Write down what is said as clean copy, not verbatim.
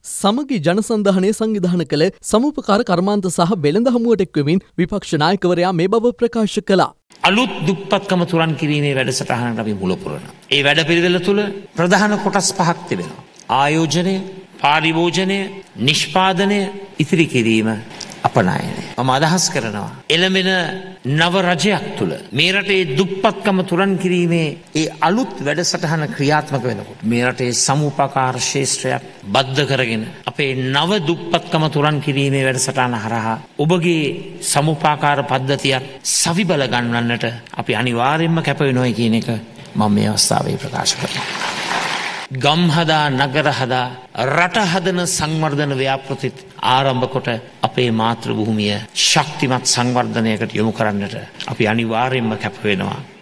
සමගි ජනසන්ධානය සංවිධාන කළ සමුපකාර කර්මාන්ත සහ වෙළඳ හමුවට එක්වමින් විපක්ෂ නායකවරයා මේ බව ප්‍රකාශ කළා. අලුත් දුප්පත්කම තුරන් කිරීමේ වැඩසටහනට අපි මුල පුරනවා. ඒ වැඩපිළිවෙල තුල ප්‍රධාන කොටස් පහක් තිබෙනවා. ආයෝජනය, පාරිභෝජනය, නිෂ්පාදනය, ඉතිරි කිරීම, අපනයනය. මම අදහස් කරනවා එළඹෙන නව රජයක් තුල මේ රටේ දුප්පත්කම තුරන් කිරීමේ ඒ අලුත් වැඩසටහන ක්‍රියාත්මක වෙනකොට මේ රටේ සමුපකාර ශාස්ත්‍රයක් බද්ධ කරගෙන අපේ නව දුප්පත්කම තුරන් කිරීමේ වැඩසටහන හරහා ඔබගේ සමුපකාර පද්ධතියක් සවිබල ගන්නන්නට අපි අනිවාර්යයෙන්ම කැප වෙනවා කියන එක මම මේ අවස්ථාවේ ප්‍රකාශ කරනවා. ගම් හදා නගර හදා රට හදන සංවර්ධන ව්‍යාපෘතිත් ආරම්භ කොට අපේ මාතෘ භූමිය ශක්තිමත් සංවර්ධනයකට යොමු කරන්නට අපි අනිවාර්යයෙන්ම කැප වෙනවා.